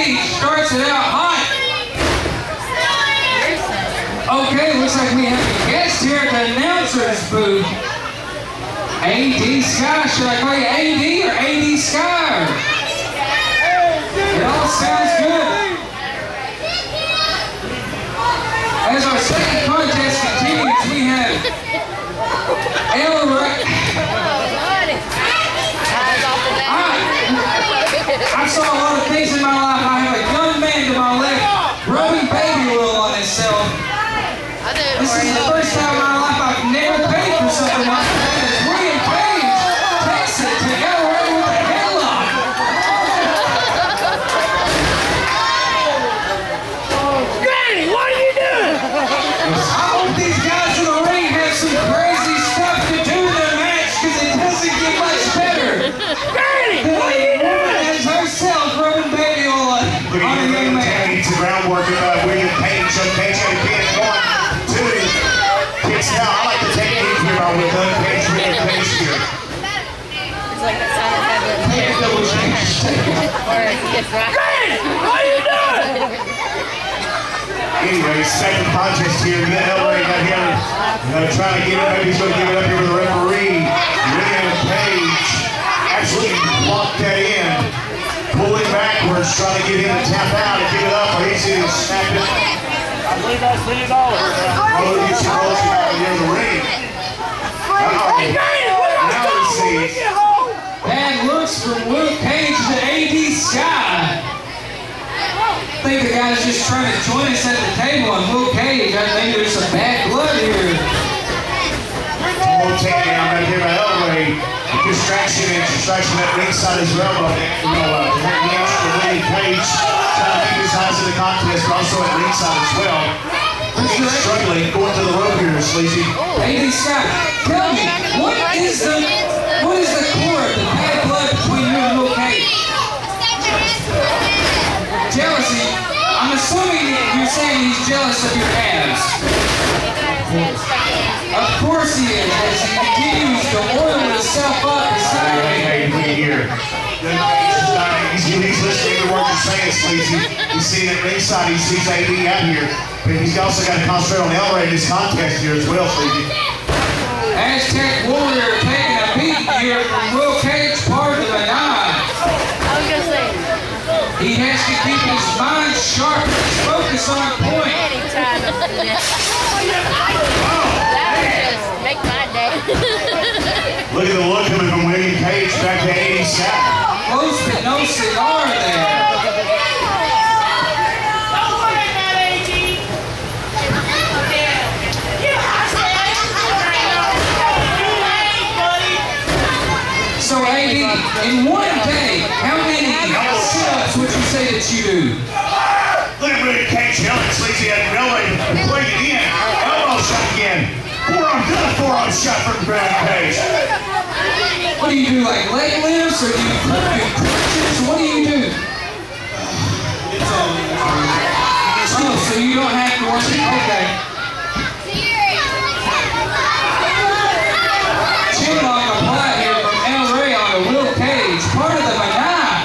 Cage starts it out hot. Okay, looks like we have a guest here at the announcer's booth. AD Sky, should I call you AD or AD Sky? It all sounds good. As our second contest continues, we have El Rey. I saw a lot of things in my life. I have a young man to my left, rubbing baby oil on himself. This is the first time in my life I've never paid for something like that. It's William Page takes it to El Rey with a headlock. Granny, what are you doing? I hope these guys in the ring have some crazy stuff to do in their match because it doesn't get much better. Granny, what are you doing? As herself rubbing baby oil on a young man. It's a groundwork of William Page. So Page got to get it going. Kicks out. I like the technique here by William Page. William Page here. It's like the sound of heaven. Granny, what are you doing? Anyway, second contest here. El Rey got here. Trying to get it. Maybe he's going to give it up here with the referee. William Page actually blocked that in. Pulling backwards, trying to get him to tap out and give it up. Or he's going to snap it. I believe I see it all. Oh, you see Rosie out here in the ring. Hey, Granny, what are Now we see. Bad looks from Will Page to AD Sky. I think the guy's just trying to join us at the table, and Will Cage, I think there's some bad blood here. More takedown right here by El Rey. Distraction at ringside as well. William Page trying to keep his eyes in the contest, but also at ringside as well. He's struggling, going to the rope here, Sleazy. AD Sky, tell me, what is the core of the bad blood between you and Will Cage? Jealousy. I'm assuming you're saying he's jealous of your abs. Of course he is, as he continues to oil himself up beside me. Here. He's listening to what you're saying, Sleazy. He's seeing at ringside, he sees AD out here. But he's also got to concentrate on El Rey in this contest here as well, Sleazy. Aztec Warrior taking a beat here from Will Cage, part of the nine. I was gonna say. He has to keep his mind sharp, his focus on point. Anytime. That would just make my day. Look at the look coming from William Page back to AD Sky. Close but no cigar there. So AD, in one day, how many sit-ups would you say that you do? Look at William Cage yelling, Sleazy at El Rey, playing it in. Elbow shot again. Forearm shot from William Page. What do you do, like leg lifts, or do you do crunches? What do you do? Oh, so you don't have to work it. Okay. Chinlock applied here from El Rey on to Will Cage, part of the Manai.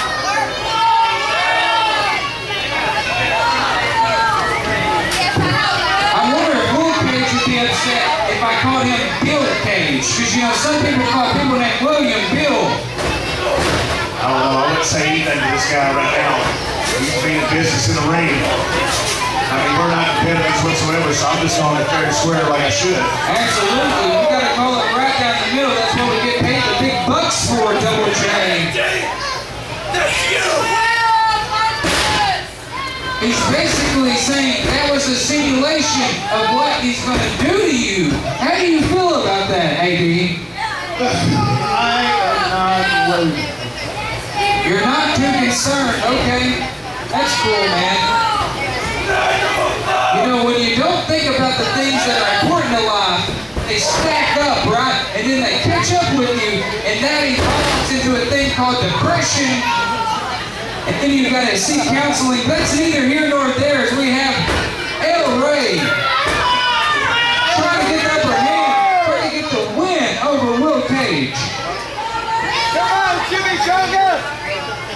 I wonder if Will Cage would be upset if I called him Bill Cage, because you know some people call people named William Bill. I don't know, I wouldn't say anything to this guy right now. He's being business in the ring. I mean, we're not competitors whatsoever, so I'm just on it fair and square like I should. Absolutely. We got to call it right down the middle. That's what we get paid the big bucks for, Double J. That's you! He's basically saying that was a simulation of what he's going to do to you. How do you feel about that, AD? I am not worried. You're not too concerned. Okay. That's cool, man. You know, when you don't think about the things that are important in life, they stack up, right? And then they catch up with you, and that evolves into a thing called depression. And then you've got to seek counseling. That's neither here nor there, as we have El Rey trying to get the upper hand, trying to get the win over Will Cage. Come on, Jimmy Jungle!